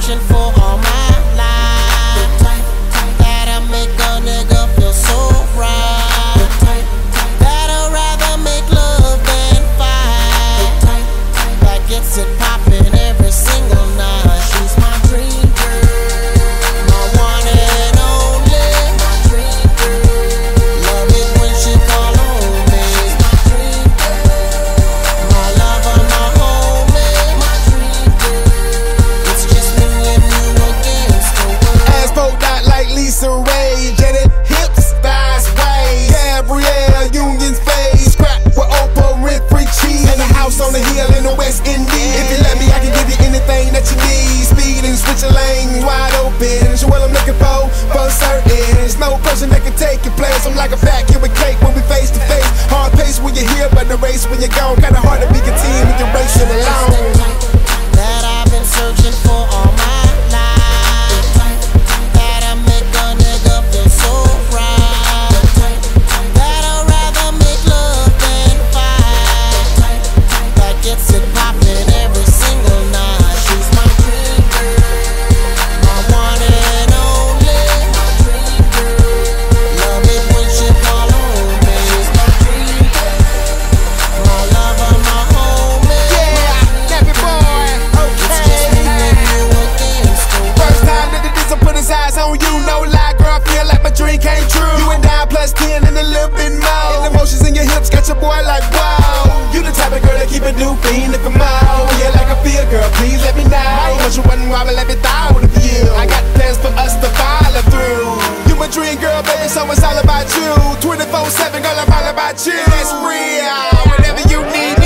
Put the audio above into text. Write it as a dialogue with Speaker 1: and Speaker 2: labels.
Speaker 1: searching for all my life. That'll make a nigga feel so right. That'll rather make love than fight. That gets it poppin' every single night. She's my dream girl, my one and only. My dream girl, love it when she call on me. She's my dream girl, my lover, my homie. My dream girl, it's just me and you against the world.
Speaker 2: Ass poked out like Lisa Ray, jetted hips, thighs way. Gabrielle Union's face, scrap with Oprah Winfrey cheese. And a house on the hill in the West Indies. If you let me, I can give you anything that you need. Speed and switching lanes, wide open. Show what I'm looking for certain. There's no person that can take your place. I'm like a vacuum with cake when we face to face. Hard pace when you're here, but the race when you're gone. Kinda hard to be contained when you're racing alone.
Speaker 1: That I've been searching for all my life. That'll make a nigga feel so right. That'll rather make love than fight. That gets it poppin' every single night. She's my dream girl, my one and only. My dream girl, love it when she call on me. She's my dream girl, my lover, my homie.
Speaker 2: Yeah, nappy boy,
Speaker 1: It's just me and you against the world.
Speaker 2: First time that the diesel put his eyes on you, no lie, girl, I feel like my dream came true. You and I plus 10 and a little bit more. And the motions in your hips got your boy like wow. You the type of girl that keep it new fiend if I'm out. Yeah, like I feel, girl, please let me know. Once you wasn't wobble, let me throw the view. I got plans for us to follow through. You my dream girl, baby, so it's all about you. 24/7, girl, I'm all about you. That's real. Whenever you need